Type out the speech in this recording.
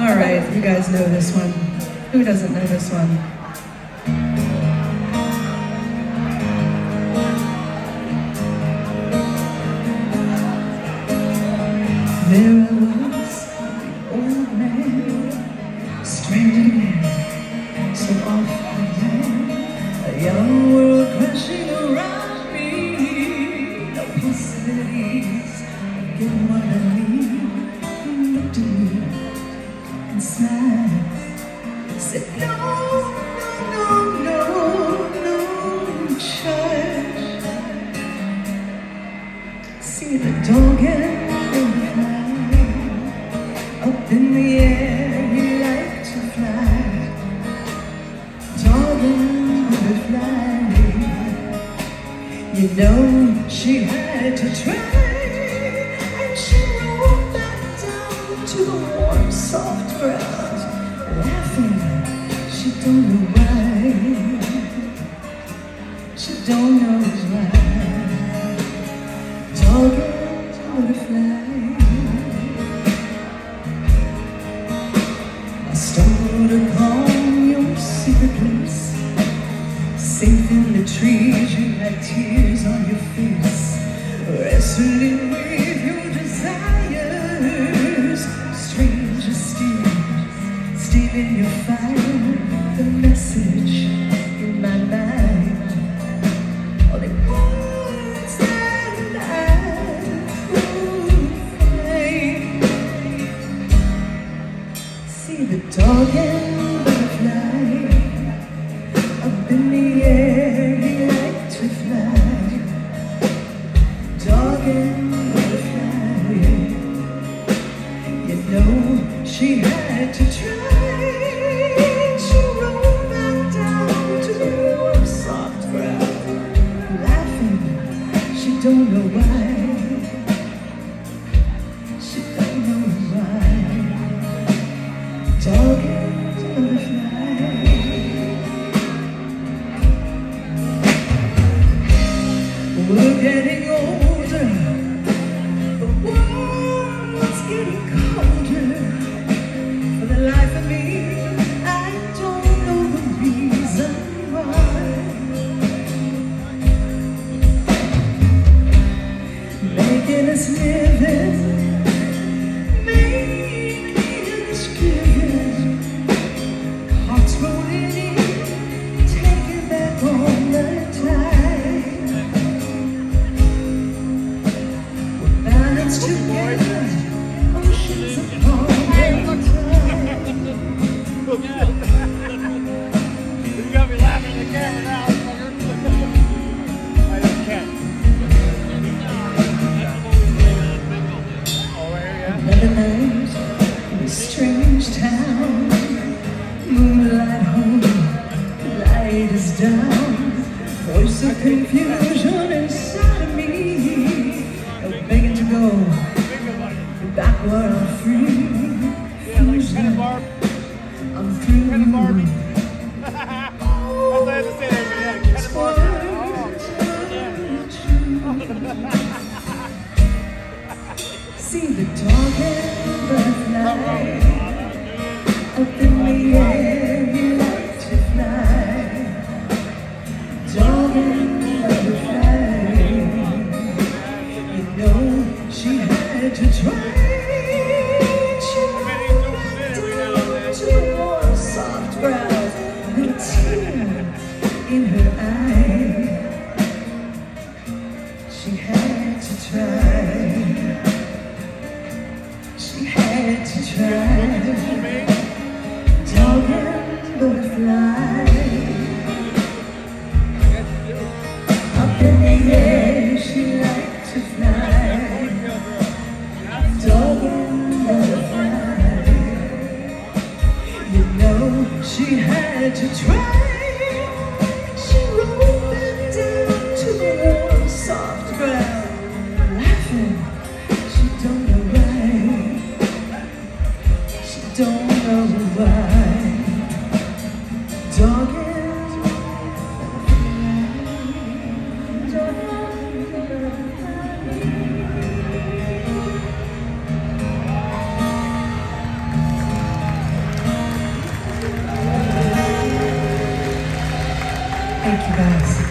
All right, you guys know this one. Who doesn't know this one? There I was, the old man, stranded again, so off I ran, a young world crashing around me, no possibilities of getting what I need. He looked at me and smiled, said, no, no, no, no, no, child. See the dog and up in the air, he liked to fly. Dog and butterfly. You know, she had to try. And she rolled back down to the warm, soft ground, laughing. She don't know why. She don't know why. Dog and butterfly. I stumbled upon your secret place, safe in the trees. You had tears on your face, wrestling with your desires. Stranger still, stealing your fire. The message in my mind, all the words that I could find. See the dog and butterfly up in the air, he liked to fly. Dog and butterfly, you know she had to try. She rolled back down to the warm, soft ground, laughing. She don't know why. She don't know why. Dog and butterfly. We're getting older, the world's getting colder. For the life of me, I don't know the reason why. Making us living, making us giving, hearts rolling in, taking back all the time. We're balanced together, oceans upon the tide. You got me laughing at the camera now, fucker. I just can't. Another night in a strange town, moonlight home, light is down, voice of confusion inside of me, begging to go back where I'm free. Yeah, like Penny Barb. I'm through. Penny Barbie. That's what I had to say there, but yeah, Penny Barb. See the dog and butterfly up in the air, you like to fly. Dog and butterfly, you know she had to try. She rolled back down to the warm, soft ground, with a tear in her eye. She had to try. She had to try. Dog and butterfly up in the air, she liked to fly. Dog and butterfly, you know she had to try. She rolled back down to the warm, soft ground, laughing. She don't know why. She don't know why. Dog and butterfly, dog and butterfly. Thank you guys.